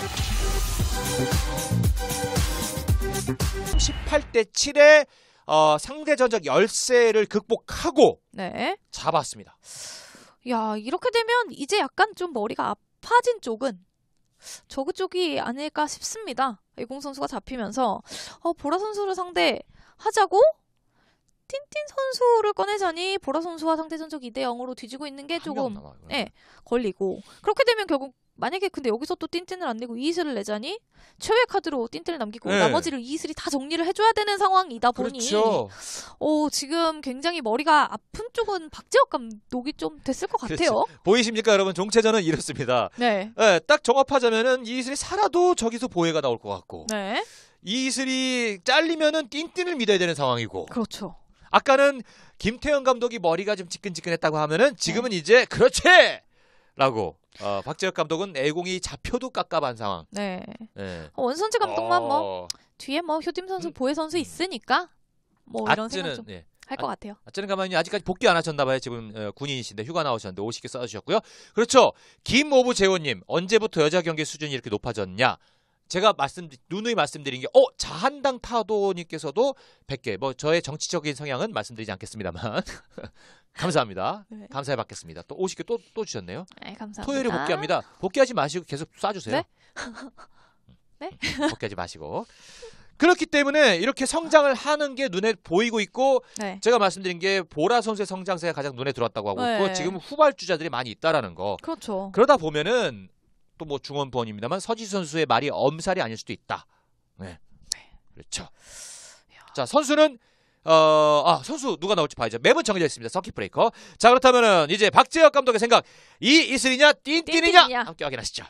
18대7의 상대 전적 열세를 극복하고 네. 잡았습니다. 야, 이렇게 되면 이제 약간 좀 머리가 아파진 쪽은 저그 쪽이 아닐까 싶습니다. 애공 선수가 잡히면서 보라 선수를 상대하자고 틴틴 선수를 꺼내자니 보라 선수와 상대 전적 2대 0으로 뒤지고 있는 게 조금 걸리고, 그렇게 되면 결국 만약에 근데 여기서 또 틴틴을 안 내고 이슬을 내자니 최후의 카드로 틴틴을 남기고 나머지를 이슬이 다 정리를 해줘야 되는 상황이다 보니 그렇죠. 지금 굉장히 머리가 아픈 쪽은 박재혁 감독이 좀 됐을 것 같아요. 그렇죠. 보이십니까 여러분? 종체전은 이렇습니다. 네. 네, 딱 종합하자면은 이슬이 살아도 저기서 보혜가 나올 것 같고, 네. 이슬이 잘리면은 띵띵을 믿어야 되는 상황이고, 그렇죠. 아까는 김태형 감독이 머리가 좀 지끈지끈했다고 하면은 지금은 이제 그렇지! 라고 박재혁 감독은 애공이 잡혀도 깝깝한 상황. 네. 네. 원선지 감독만 뭐 뒤에 뭐 효딤 선수, 보혜 선수 있으니까 뭐 이런 생각 좀 할 것 같아요. 어쩌는 가만히 아직까지 복귀 안 하셨나봐요. 지금 군인이신데 휴가 나오셨는데 50개 써주셨고요. 그렇죠. 김오브 재호님, 언제부터 여자 경기 수준이 이렇게 높아졌냐? 제가 누누이 말씀드린 게 자한당 타도님께서도 100개. 뭐 저의 정치적인 성향은 말씀드리지 않겠습니다만 감사합니다. 네. 감사해 받겠습니다. 또 50개 또 주셨네요. 네, 감사합니다. 토요일에 복귀합니다. 복귀하지 마시고 계속 쏴주세요. 네? 네? 복귀하지 마시고. 그렇기 때문에 이렇게 성장을 하는 게 눈에 보이고 있고, 네. 제가 말씀드린 게 보라 선수의 성장세가 가장 눈에 들어왔다고 하고 있고, 지금 후발주자들이 많이 있다라는 거. 그렇죠. 그러다 보면은 또 뭐 중원부원입니다만 서지수 선수의 말이 엄살이 아닐 수도 있다. 네. 그렇죠. 자, 선수는 선수 누가 나올지 봐야죠. 맵은 정해져 있습니다. 서킷 브레이커. 자, 그렇다면은 이제 박재혁 감독의 생각, 이 이슬이냐 띵띵이냐 함께 확인하시죠.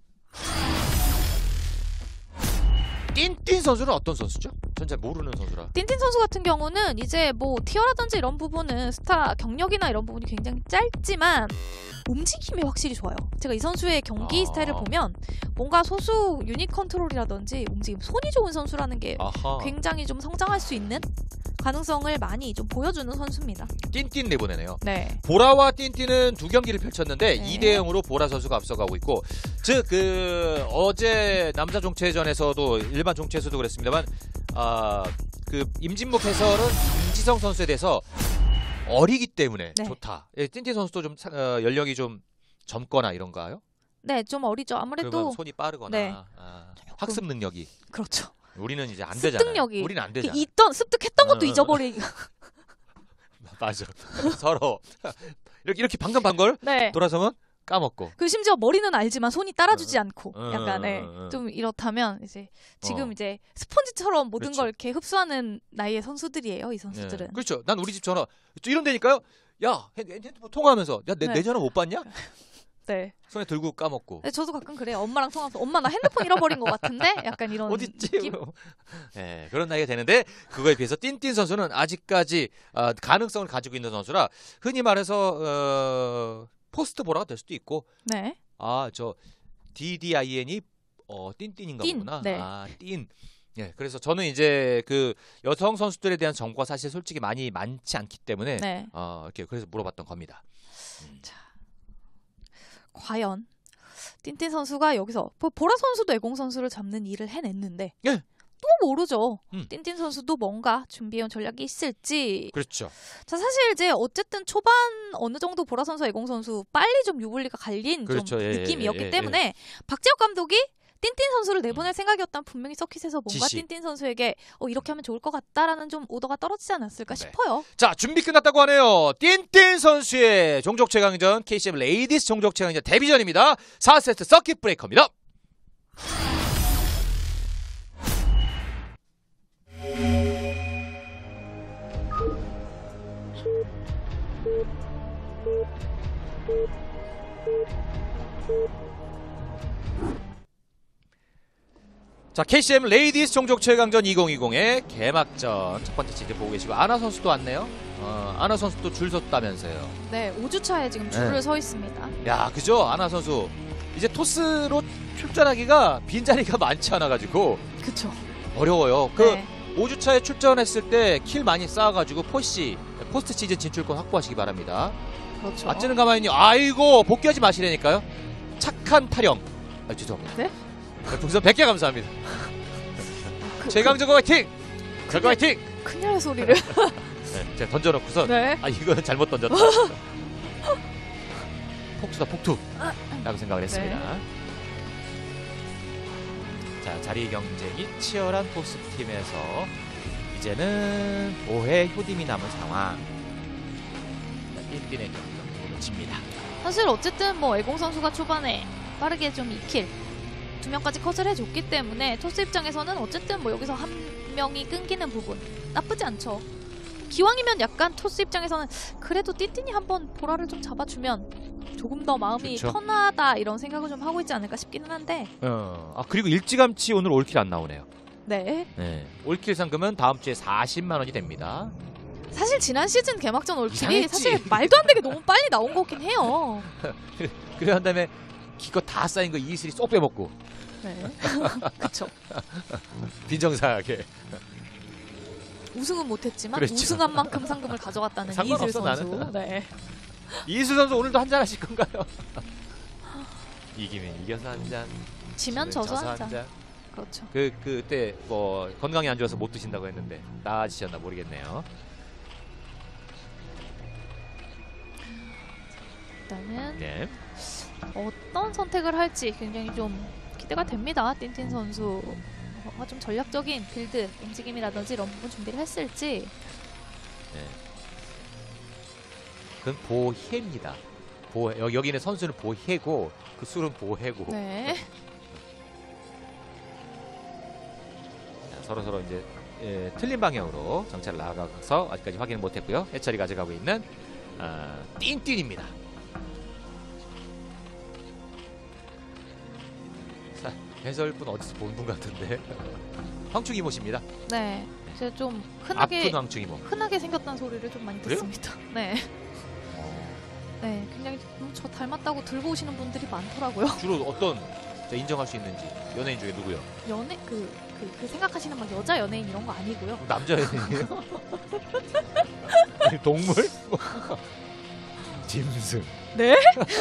띵띵 선수는 어떤 선수죠? 전 잘 모르는 선수라. 띵띵 선수 같은 경우는 이제 뭐 티어라든지 이런 부분은 스타 경력이나 이런 부분이 굉장히 짧지만 움직임이 확실히 좋아요. 제가 이 선수의 경기 스타일을 보면 뭔가 소수 유닛 컨트롤이라든지 움직임, 손이 좋은 선수라는 게 굉장히 좀 성장할 수 있는 가능성을 많이 좀 보여주는 선수입니다. 띵띵 내보내네요. 네. 보라와 띵띵은 두 경기를 펼쳤는데 2대 0으로 보라 선수가 앞서가고 있고, 즉 어제 남자 종체전에서도 일반 종체에서도 그랬습니다만 그 임진묵 해설은 김지성 선수에 대해서 어리기 때문에 좋다. 띵띵 선수도 좀 연령이 좀 젊거나 이런가요? 네, 좀 어리죠. 아무래도 손이 빠르거나 학습 능력이. 그렇죠. 우리는 이제 안 되잖아요. 습득력이. 우리는 안 되잖아. 습득했던 것도 잊어버리기. 맞아. 서로 이렇게 방금 반 걸 돌아서면 까먹고. 심지어 머리는 알지만 손이 따라주지 않고 약간 좀 이렇다면 이제 지금 이제 스펀지처럼 모든 걸 이렇게 흡수하는 나이의 선수들이에요. 이 선수들은. 네. 그렇죠. 난 우리 집 전화 이런 데니까요. 야, 핸드폰 통화하면서 내 전화 못 받냐? 네. 손에 들고 까먹고. 네, 저도 가끔 그래요. 엄마랑 통화해서 엄마 나 핸드폰 잃어버린 것 같은데? 약간 이런 어딨지? 느낌? 네, 그런 나이가 되는데 그거에 비해서 띵띵 선수는 아직까지 가능성을 가지고 있는 선수라, 흔히 말해서 포스트 보라가 될 수도 있고. 네. 저 DDIN이 띵띵인가 보구나. 네. 띵. 예, 그래서 저는 이제 그 여성 선수들에 대한 정보가 사실 솔직히 많지 않기 때문에 이렇게 그래서 물어봤던 겁니다. 자, 과연 띵띵 선수가 여기서 보라 선수도 애공 선수를 잡는 일을 해냈는데 또 모르죠. 띵띵 선수도 뭔가 준비해온 전략이 있을지. 그렇죠. 자, 사실 이제 어쨌든 초반 어느 정도 보라 선수, 애공 선수 빨리 좀 유불리가 갈린 좀 느낌이었기 때문에 박재혁 감독이 띵띵 선수를 내보낼 생각이었다면 분명히 서킷에서 뭔가 띵띵 선수에게 이렇게 하면 좋을 것 같다라는 좀 오더가 떨어지지 않았을까 싶어요. 자, 준비 끝났다고 하네요. 띵띵 선수의 종족 최강전 KCM 레이디스 종족 최강전 데뷔전입니다. 4세트 서킷 브레이커입니다. 자, KCM 레이디스 종족 최강전 2020의 개막전 첫 번째 시즌 보고 계시고, 아나 선수도 왔네요. 아나 선수도 줄 섰다면서요. 네, 5주차에 지금 줄을 서 있습니다. 야, 그죠? 아나 선수 이제 토스로 출전하기가 빈자리가 많지 않아가지고 그쵸. 어려워요. 5주차에 출전했을 때 킬 많이 쌓아가지고 포스트 시즌 진출권 확보하시기 바랍니다. 그렇죠. 어찌는 가만히 아이고 복귀하지 마시라니까요. 착한 타령. 죄송합니다. 네? 별풍선 100개 감사합니다. 최강저거 화이팅! 저거 화이팅! 큰일 소리를. 네, 제가 던져놓고서 네. 아 이거는 잘못 던졌다. 폭투다 폭투 라고 생각을 했습니다. 자, 자리 경쟁이 치열한 포스팀에서 이제는 5회 효딤이 남은 상황. 띵띵의 경기로 칩니다. 사실 어쨌든 뭐 애공 선수가 초반에 빠르게 좀 2킬 2명까지 컷을 해줬기 때문에 토스 입장에서는 어쨌든 뭐 여기서 한 명이 끊기는 부분 나쁘지 않죠. 기왕이면 약간 토스 입장에서는 그래도 띠띠니 한번 보라를 좀 잡아주면 조금 더 마음이 좋죠. 편하다 이런 생각을 좀 하고 있지 않을까 싶기는 한데. 아 그리고 일찌감치 오늘 올킬 안 나오네요. 네. 네. 올킬 상금은 다음 주에 40만 원이 됩니다. 사실 지난 시즌 개막전 올킬이 이상했지. 사실 말도 안 되게 너무 빨리 나온 거긴 해요. 그래 한 다음에 기껏 다 쌓인 거 이슬이 쏙 빼먹고 네. 그쵸. 빈정상하게. 우승은 못했지만 그렇죠. 우승한 만큼 상금을 가져갔다는 이슬 상관없어, 선수. 나는. 네. 이슬 선수 오늘도 한잔 하실 건가요? 이기면 이겨서 한 잔, 지면 져서 한 잔. 그렇죠. 그때 뭐 건강이 안 좋아서 못 드신다고 했는데 나아지셨나 모르겠네요. 일단은 네. 어떤 선택을 할지 굉장히 좀 기대가 됩니다. 틴틴 선수가 좀 전략적인 빌드 움직임이라든지 이런 부분 준비를 했을지. 그건 보해입니다. 여기는 선수는 보해고 그 술은 보해고. 네. 자, 서로 이제 틀린 방향으로 정찰을 나가서 아직까지 확인을 못했고요. 해철이 가져가고 있는 띵띵입니다. 자, 해설분 어디서 본 분 같은데 황충 이모십니다. 네. 제가 좀 아픈 흔하게 황충 이모. 생겼다는 소리를 좀 많이 그래요? 듣습니다. 네. 네, 굉장히 저 닮았다고 들고 오시는 분들이 많더라고요. 주로 어떤 인정할 수 있는지 연예인 중에 누구요? 연예 그 생각하시는 막 여자 연예인 이런 거 아니고요. 남자 연예인이에요? 아니, 동물? 짐승. 네?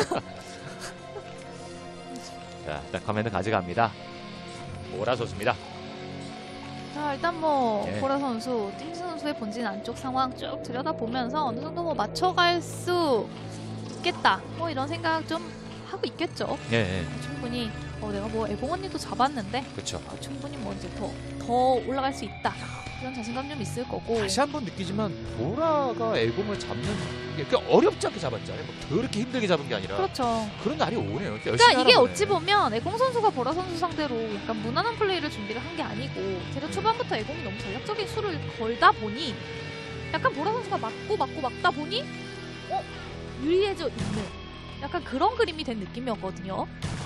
자, 일단 커맨드 가져갑니다. 오라 선수입니다. 자, 일단 뭐 네. 보라 선수, 띵 선수의 본진 안쪽 상황 쭉 들여다보면서 어느 정도 뭐 맞춰갈 수 있겠다. 뭐 이런 생각 좀 하고 있겠죠. 예, 충분히 내가 뭐 애공 언니도 잡았는데 그렇죠. 충분히 뭐 이제 더 올라갈 수 있다. 이런 자신감 좀 있을 거고. 다시 한번 느끼지만 보라가 애공을 잡는 게 어렵지 않게 잡았잖아요. 뭐 그렇게 힘들게 잡은 게 아니라 그렇죠. 그런 날이 오네요. 그러니까 이게 어찌 보면 애공 선수가 보라 선수 상대로 약간 무난한 플레이를 준비를 한 게 아니고 대략 초반부터 애공이 너무 전략적인 수를 걸다 보니 약간 보라 선수가 막다 보니 유리해져 있는 약간 그런 그림이 된 느낌이었거든요.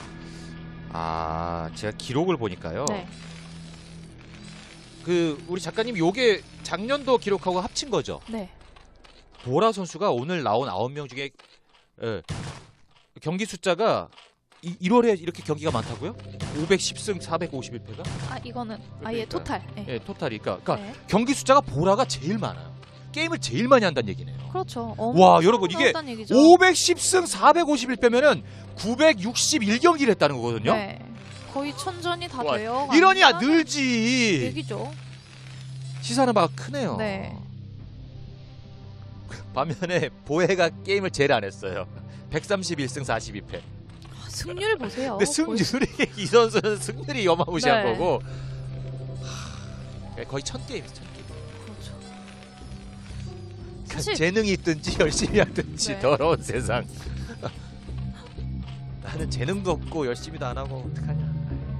아, 제가 기록을 보니까요. 네. 우리 작가님 요게 작년도 기록하고 합친 거죠. 네. 보라 선수가 오늘 나온 9명 중에 경기 숫자가 1월에 이렇게 경기가 많다고요? 510승 451패가? 아 이거는 아예 토탈. 네. 예, 토탈이 그러니까 네. 경기 숫자가 보라가 제일 많아요. 게임을 제일 많이 한다는 얘기네요. 그렇죠. 와, 여러분 이게 나왔다는 얘기죠. 510승 451패면은 961경기를 했다는 거거든요. 네. 거의 천전이 다 와, 돼요. 이러니야 늘지. 얘기죠. 시사는 바가 크네요. 네. 반면에 보혜가 게임을 제일 안 했어요. 131승 42패. 승률 보세요. 근데 승률이 이 선수는 승률이 어마무시한 네. 거고 거의 1000게임이죠. 1000게임. 그렇죠. 그러니까 사실 재능이 있든지 열심히 하든지 네. 더러운 세상. 나는 재능도 없고 열심히도 안 하고 어떡하냐.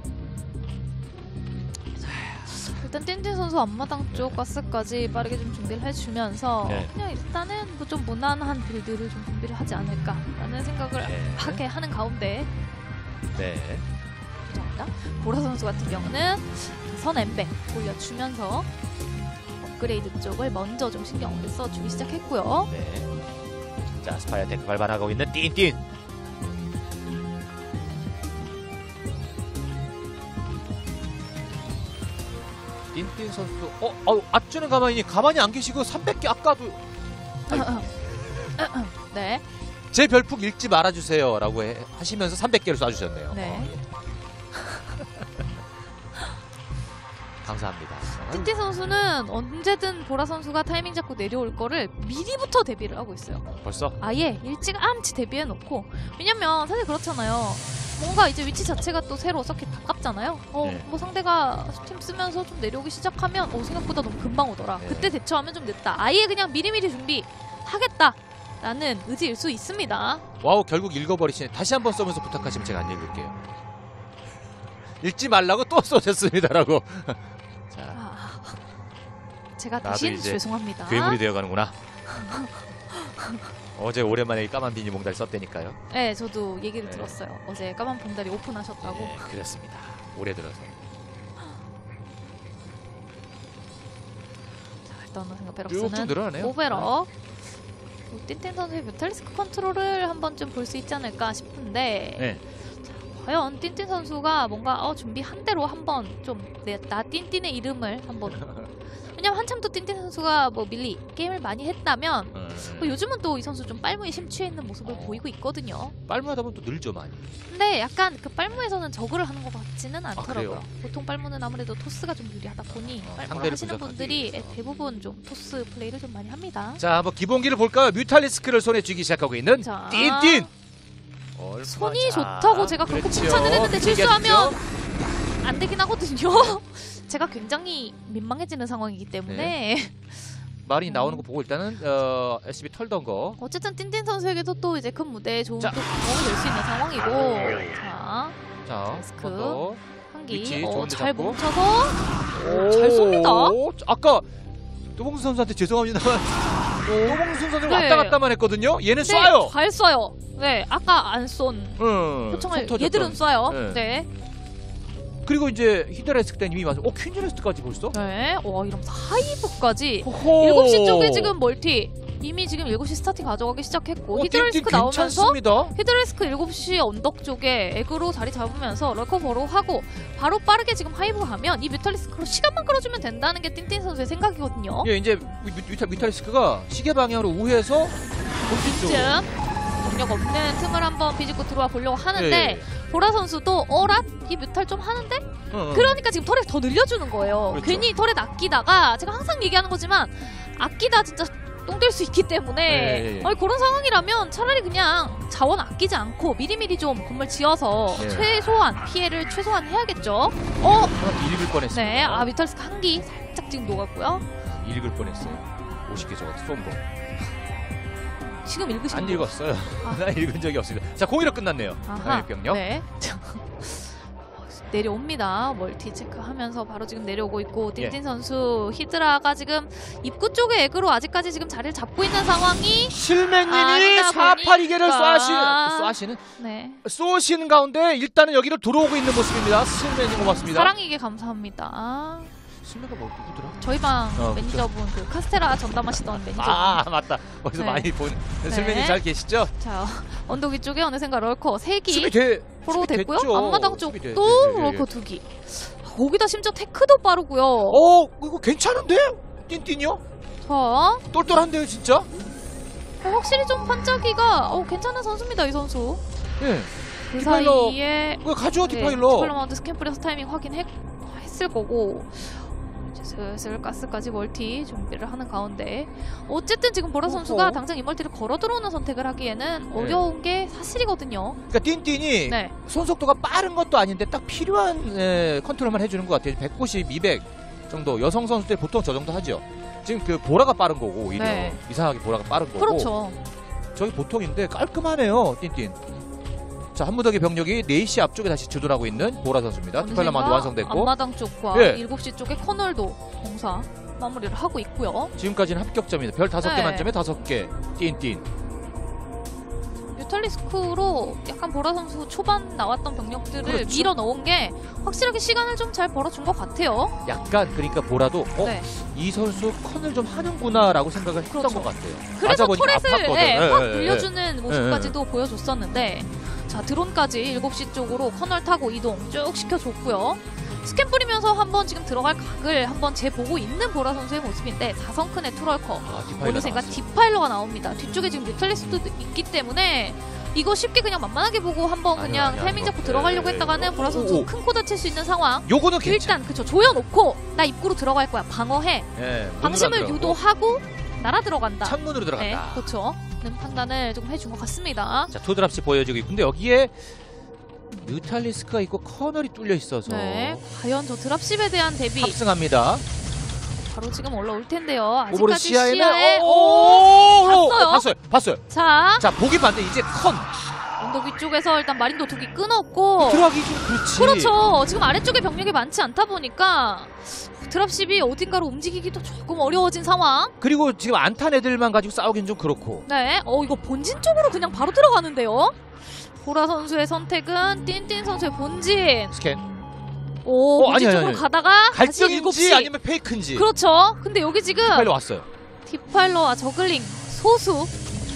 일단 띵띵 선수 앞마당 쪽 가스까지 빠르게 좀 준비를 해주면서 네. 그냥 일단은 뭐 좀 무난한 빌드를 좀 준비를 하지 않을까라는 생각을 네. 하게 하는 가운데 네. 죄송합니다. 보라 선수 같은 경우는 선 엠백 올려주면서 업그레이드 쪽을 먼저 좀 신경을 써주기 시작했고요. 네. 자, 스파이어 테크 발발하고 있는 띵띵. 띵띵 선수도 앞주는 가만히 안 계시고 300개 아까도 네. 제 별풍 읽지 말아주세요 라고 하시면서 300개를 쏴주셨네요. 네. 감사합니다. 틴틴 선수는 언제든 보라 선수가 타이밍 잡고 내려올 거를 미리부터 대비를 하고 있어요. 벌써? 아예 일찌감치 대비해놓고. 왜냐면 사실 그렇잖아요. 뭔가 이제 위치 자체가 또 새로 서킷 가깝잖아요. 네. 뭐 상대가 팀 쓰면서 좀 내려오기 시작하면 생각보다 너무 금방 오더라. 네. 그때 대처하면 좀 늦다. 아예 그냥 미리미리 준비하겠다라는 의지일 수 있습니다. 와우, 결국 읽어버리시네. 다시 한번 써면서 부탁하시면 제가 안 읽을게요. 읽지 말라고 또 써셨습니다라고. 자, 제가 나도 대신 이제 죄송합니다. 괴물이 되어가는구나. 어제 오랜만에 이 까만 비닐봉다리 썼다니까요. 네, 저도 얘기를 네. 들었어요. 어제 까만 봉다리 오픈하셨다고. 네, 그렇습니다. 올해 들어서. 자, 일단 쭉쭉 생각베럭스는 늘어나네요. 오베럭. 틴틴 선수의 뮤탈리스크 컨트롤을 한번 좀 볼 수 있지 않을까 싶은데 네. 과연 틴틴 선수가 뭔가 준비한 대로 한번 좀 나 틴틴의 이름을 한번 왜냐면 한참 또 틴틴 선수가 뭐 밀리 게임을 많이 했다면 요즘은 또 이 선수 좀 빨무에 심취해 있는 모습을 보이고 있거든요. 빨무하다 보면 또 늘죠 많이. 근데 약간 그 빨무에서는 저그를 하는 것 같지는 않더라고요. 그래요? 보통 빨무는 아무래도 토스가 좀 유리하다 보니 빨무를 상대를 하시는 분석하기 분들이 위해서. 대부분 좀 토스 플레이를 좀 많이 합니다. 자, 한번 기본기를 볼까요? 뮤탈리스크를 손에 쥐기 시작하고 있는 자, 틴틴. 손이 자, 좋다고 제가 그렇게 그렇죠. 칭찬을 했는데 실수하면 이겼죠? 안 되긴 하거든요. 제가 굉장히 민망해지는 상황이기 때문에 말이 나오는 거 보고 일단은 SB 털던 거. 어쨌든 틴틴 선수에게도 또 이제 큰 무대에 좋은 자. 또 경험이 될 수 있는 상황이고 자, 데스크. 한번 더. 한기 위치 좋은데 잘 잡고. 뭉쳐서 잘 쏩니다. 오, 아까 도봉수 선수한테 죄송합니다만 도봉수 선수를 네. 왔다 갔다만 했거든요. 얘는 네, 쏴요. 잘 쏴요. 네, 아까 안 쏜 표창을 속 얘들은 터졌던. 쏴요. 네. 네. 그리고 이제 히드라이스크 때는 이미 와서 퀸즈레스트까지 벌써? 네. 와, 이러면서 하이브까지 호호. 7시 쪽에 지금 멀티 이미 지금 7시 스타팅 가져가기 시작했고 히드라이스크 띵띵 나오면서 괜찮습니다. 히드라이스크 7시 언덕 쪽에 에그로 자리 잡으면서 럴커버로 하고 바로 빠르게 지금 하이브 가면 이 뮤탈리스크로 시간만 끌어주면 된다는 게 틴틴 선수의 생각이거든요. 예, 이제 뮤탈리스크가 시계 방향으로 우회해서 본진 쪽으로. 쯤 능력 없는 틈을 한번 비집고 들어와 보려고 하는데 예. 보라 선수도 어랏? 이 뮤탈 좀 하는데? 그러니까 지금 털에 더 늘려주는 거예요. 그렇죠. 괜히 털에 아끼다가 제가 항상 얘기하는 거지만 아끼다 진짜 똥 될 수 있기 때문에 예, 예. 아니, 그런 상황이라면 차라리 그냥 자원 아끼지 않고 미리미리 좀 건물 지어서 예. 최소한 피해를 최소한 해야겠죠. 읽을 뻔했습니다. 네, 뮤탈리스크 한기 살짝 지금 녹았고요. 읽을 뻔했어요. 50개 저거 쏜 거. 지금 읽으신 안 거. 읽었어요. 아. 나 읽은 적이 없습니다. 자, 공이로 끝났네요. 아하, 병력. 네. 내려옵니다. 멀티 체크하면서 바로 지금 내려오고 있고 틴틴 선수 히드라가 지금 입구 쪽에 에그로 아직까지 지금 자리를 잡고 있는 상황이 실맹님이 아니다 482개를 보니까. 쏘시는 네. 쏘시는 가운데 일단은 여기로 들어오고 있는 모습입니다. 실맹님 고맙습니다. 사랑이게 감사합니다. 실맹가 뭐 누구더라? 저희 방 그렇죠. 매니저분 그 카스테라 전담하시던 매니저분. 아 맞다. 어디서 네. 많이 본 네. 실맹님 잘 계시죠? 자, 언덕 위쪽에 어느샌가 럴커 3기 수비 포로 수비 됐고요. 됐죠. 앞마당 수비 돼, 쪽도 네, 네, 네. 럴커 2기. 거기다 심지어 테크도 빠르고요. 이거 괜찮은데? 띵띵이요? 자, 똘똘한데요 진짜? 확실히 좀 반짝이가 괜찮은 선수입니다, 이 선수. 예. 그 디파일러. 사이에 왜 가져와 네, 디파일러? 디파일러 마운트 스캠플에서 타이밍 확인했을 거고 이제 슬슬 가스까지 멀티 준비를 하는 가운데 어쨌든 지금 보라 선수가 당장 이 멀티를 걸어 들어오는 선택을 하기에는 어려운 게 사실이거든요. 그러니까 띵띵이 네. 손속도가 빠른 것도 아닌데 딱 필요한 컨트롤만 해주는 것 같아요. 190, 200 정도 여성 선수들 보통 저 정도 하죠. 지금 그 보라가 빠른 거고 오히려 네. 이상하게 보라가 빠른 거고 그렇죠. 저기 보통인데 깔끔하네요. 띵띵. 자, 한무더기 병력이 4시 앞쪽에 다시 주둔하고 있는 보라 선수입니다. 디팔라만도 완성됐고 앞마당 쪽과 예. 7시 쪽에 커널도 공사 마무리를 하고 있고요. 지금까지는 합격점입니다. 별 5개 네. 만점에 5개. 띵띵. 뮤탈리스크로 약간 보라 선수 초반 나왔던 병력들을 그렇죠. 밀어 넣은 게 확실하게 시간을 좀 잘 벌어준 것 같아요. 약간 그러니까 보라도 네. 이 선수 컨을 좀 하는구나라고 생각을 했던 그렇죠. 것 같아요. 그래서 맞아보니까 터렛을 아팠거든. 확 예, 예, 늘려주는 모습까지도 보여줬었는데 자, 드론까지 7시 쪽으로 커널 타고 이동 쭉 시켜줬고요. 스캔 뿌리면서 한번 지금 들어갈 각을 한번 재보고 있는 보라 선수의 모습인데 4성큰의 투럴커 아, 디파일러 어느샌가 나왔어요. 디파일러가 나옵니다. 뒤쪽에 지금 뮤탈리스트도 있기 때문에 이거 쉽게 그냥 만만하게 보고 한번 그냥 아니야, 타이밍 잡고 이거. 들어가려고 네, 했다가는 이거. 보라 선수 오. 큰 코 다칠 수 있는 상황. 요거는 괜찮아. 일단 그쵸, 조여놓고 나 입구로 들어갈 거야. 방어해. 예, 방심을 문으로 안 유도하고 날아 들어간다. 창문으로 네, 들어간다. 그렇죠. 는 판단을 조금 해준 것 같습니다. 자, 투드랍시 보여지고 있고 근데 여기에 뮤탈리스크가 있고 커널이 뚫려 있어서 네, 과연 저 드랍십에 대한 대비 탑승합니다. 바로 지금 올라올 텐데요. 오버로 아직까지 시야에는 시야에 봤어요. 봤어요. 자, 자, 보기 봤는데 이제 컨 언덕 위쪽에서 일단 마린 도둑이 끊었고 들어가기 좀 그렇지. 그렇죠. 지금 아래쪽에 병력이 많지 않다 보니까 드랍십이 어딘가로 움직이기도 조금 어려워진 상황. 그리고 지금 안 탄 애들만 가지고 싸우긴 좀 그렇고. 네, 이거 본진 쪽으로 그냥 바로 들어가는데요. 보라 선수의 선택은 띵띵 선수의 본진. 스캔. 오, 본진 아니, 쪽으로 아니. 가다가 다시 갈등인지 7시. 아니면 페이크인지. 그렇죠. 근데 여기 지금 빨리 왔어요. 디파일러와 저글링 소수.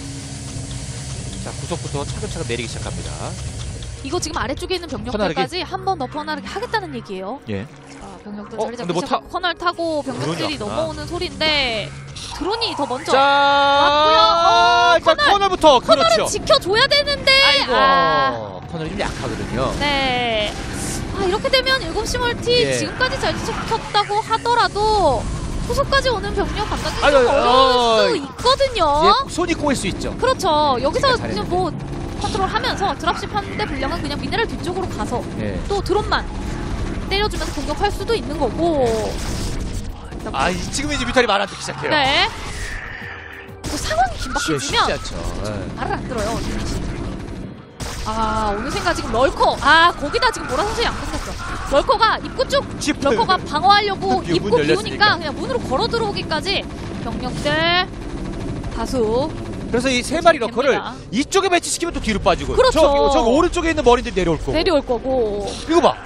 자, 구석부터 차근차근 내리기 시작합니다. 이거 지금 아래쪽에 있는 병력들까지 한 번 더 퍼나르게 하겠다는 얘기예요. 예. 자, 병력들 어, 자리 근데 잡기 뭐 시작하고 커널 타고 병력들이 드론이 왔구나. 넘어오는 소리인데 드론이 더 먼저 자, 왔고요. 일단 커널! 커널부터 커널은 그렇죠. 지켜줘야 되는데 아이고. 커널이 좀 약하거든요. 네. 이렇게 되면 7시 멀티 예. 지금까지 잘 지켰다고 하더라도 후속까지 오는 병력 감당이 아유, 좀 어려울 수 있거든요. 예, 손이 꼬일 수 있죠. 그렇죠. 여기서 잘했네. 그냥 뭐 컨트롤하면서 드랍십 하는데 분량은 그냥 미네랄 뒤쪽으로 가서 예. 또 드론만 때려주면서 공격할 수도 있는 거고. 일단 아, 지금 이제 뮤탈이 말아듣기 시작해요. 네. 또 상황이 쉽지 긴박해지면 않죠. 예. 말을 안 들어요. 유민 씨. 어느 생각 지금 럴커. 거기다 지금 보라 선수 양 끊겼어. 럴커가 입구 쪽 집 럴커가 방어하려고 문 입구 열렸으니까. 비우니까 그냥 문으로 걸어 들어오기까지 병력들 다수. 그래서 이 세 마리 러커를 됩니다. 이쪽에 배치시키면 또 뒤로 빠지고. 그렇죠. 저기 오른쪽에 있는 머리들 내려올 거고. 내려올 거고. 이거 봐.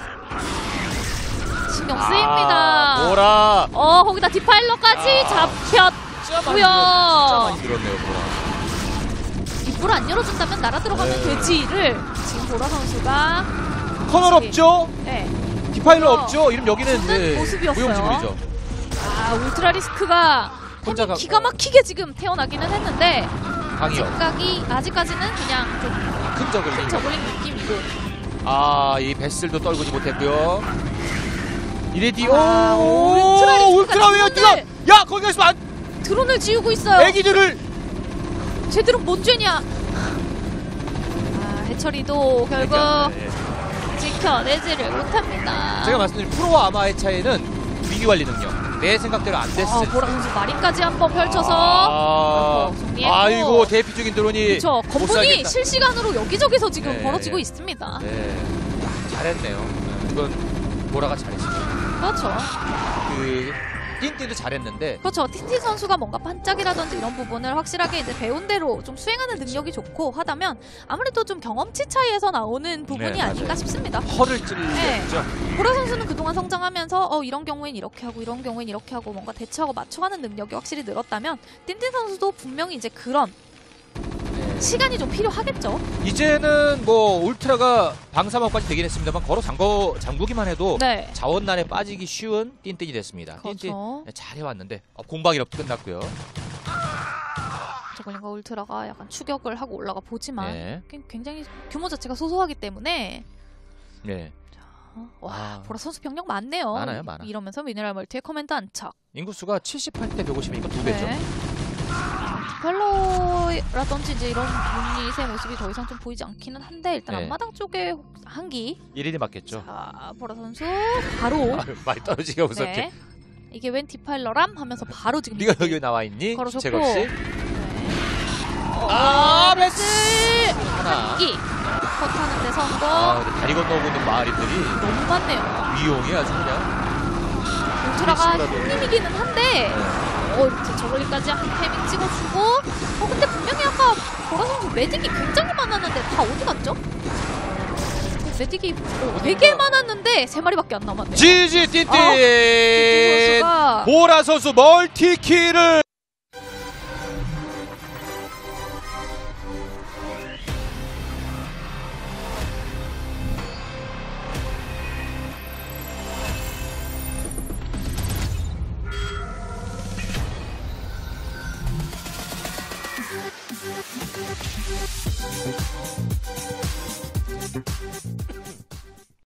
신경 쓰입니다. 보라. 거기다 디파일러까지 잡혔고요. 진짜 많이 들었네요, 보라. 입구를 안 열어준다면 날아 들어가면 네. 되지를 지금 보라 선수가 커널 없죠? 네. 디파일러 어, 없죠? 이름 여기는 주는 모습이었어요. 무용지물이죠. 울트라 리스크가 혼자가 기가 막히게 지금 태어나기는 했는데 강이요. 생각이 아직까지는 그냥 좀 큰 저글링. 저글링 느낌이고. 이 베슬도 떨구지 못했고요. 이레디 울트라 리스크가 울트라 왜 드론을- 뛰어? 야, 거기 가시면 안 드론을 지우고 있어요. 애기들을 쟤들은 뭔 죄냐? 해처리도 결국 네. 지켜내지를 못합니다. 제가 말씀드린 프로와 아마의 차이는 위기 관리 능력. 내 생각대로 안 됐을 보라 선수 마린까지 한번 펼쳐서 정리했고. 아이고 대피 중인 드론이 그렇죠. 못 건물이 살겠다. 실시간으로 여기저기서 지금 네. 벌어지고 있습니다. 네. 잘했네요. 이건 보라가 잘했어요. 그렇죠. 띵띵도 잘했는데 그렇죠. TT 선수가 뭔가 반짝이라든지 이런 부분을 확실하게 이제 배운 대로 좀 수행하는 능력이 좋고 하다면 아무래도 좀 경험치 차이에서 나오는 부분이 네, 아닌가 맞아요. 싶습니다. 허를 찔렸죠. 보라 선수는 그동안 성장하면서 이런 경우엔 이렇게 하고 이런 경우엔 이렇게 하고 뭔가 대처하고 맞춰가는 능력이 확실히 늘었다면 띵띵 선수도 분명히 이제 그런 네. 시간이 좀 필요하겠죠. 이제는 뭐 울트라가 방사막까지 되긴 했습니다만 걸어 잠그기만 해도 네. 자원난에 빠지기 쉬운 띵띵이 됐습니다. 띵띵 그렇죠. 잘해왔는데 공방 이렇게 끝났고요. 저글링과 울트라가 약간 추격을 하고 올라가 보지만 네. 굉장히 규모 자체가 소소하기 때문에 네. 보라 선수 병력 많네요. 많아요. 이러면서 미네랄 멀티의 커맨드 안착. 인구수가 78대 150이니까 2배죠. 네. 디팔로라든지 이제 이런 유닛의 모습이 더 이상 좀 보이지 않기는 한데 일단 네. 앞마당 쪽에 한기. 1인이 맞겠죠. 자, 보라 선수 바로 많이 떨어지게 무섭게. 네. 이게 웬 디파일러람 하면서 바로 지금 네가 여기 나와 있니? 걸어줬고. 제거씨. 네. 베스 하나. 한기 컷하는데 성공. 근데 다리 건너고 있는 마을인들이 너무 많네요. 위용이 아주 그냥. 울트라가 그렇습니다. 힘님이기는 한데 네. 이렇게 저걸리까지 한 타이밍 찍어주고 근데 분명히 아까 보라 선수 메딕이 굉장히 많았는데 다 어디 갔죠? 메딕이 되게 많았는데 3마리밖에 안 남았네요. 지지 띵띵. 띵띵 선수가 보라 선수 멀티킬을.